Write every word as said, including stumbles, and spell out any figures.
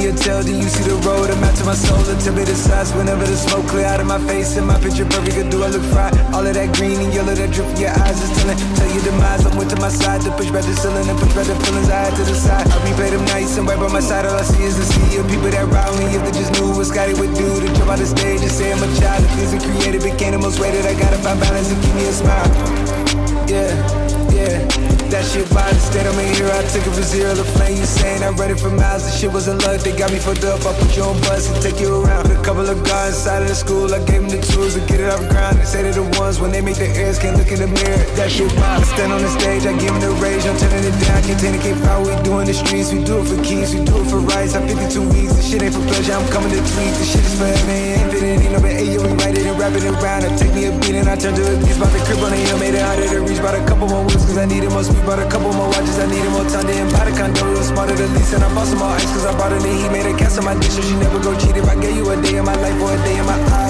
a tell, then you see the road. I'm out to my soul, a tip of the size. Whenever the smoke clear out of my face and my picture perfect, do I look fried? All of that green and yellow that drip from your eyes is telling. Tell your demise, I'm with to my side to push back the ceiling and push back the feelings I had to the side. I replay them nights and right by my side, all I see is the sea of people that ride me. If they just knew what Scotty would do to jump out the stage and say I'm a child. The things that created became the most weighted. I gotta find balance and keep me a smile. Yeah, yeah. That shit by the state, I'm a hero. I took it from zero to flame. You saying I read it for miles. The shit wasn't luck, they got me fucked up. I put you on bus and take you around. With a couple of guys inside of the school, I gave them the tools to get it off the ground. They say they're the ones when they make their ears can't look in the mirror. That shit wild. Stand on the stage, I give them the rage. I'm turning it down, can't take it, can't foul. We do in the streets, we do it for keys, we do it for rights. I'm fifty-two weeks, this shit ain't for pleasure. I'm coming to tweet, this shit is forever. Ain't infinity, no but hey, we write it and wrap it around. I take me a beat and I turn to a beast. Bought the crib on the hill, made it harder to reach. Bought a couple more wheels cause I needed more speed. Bought a couple more watches, I needed more time. Didn't buy the condo, it was smarter to lease. And I bought some more ice cause I brought in the heat. Made a cast on my dish so she never go cheat. If I gave you a day in my life or a day in my eyes,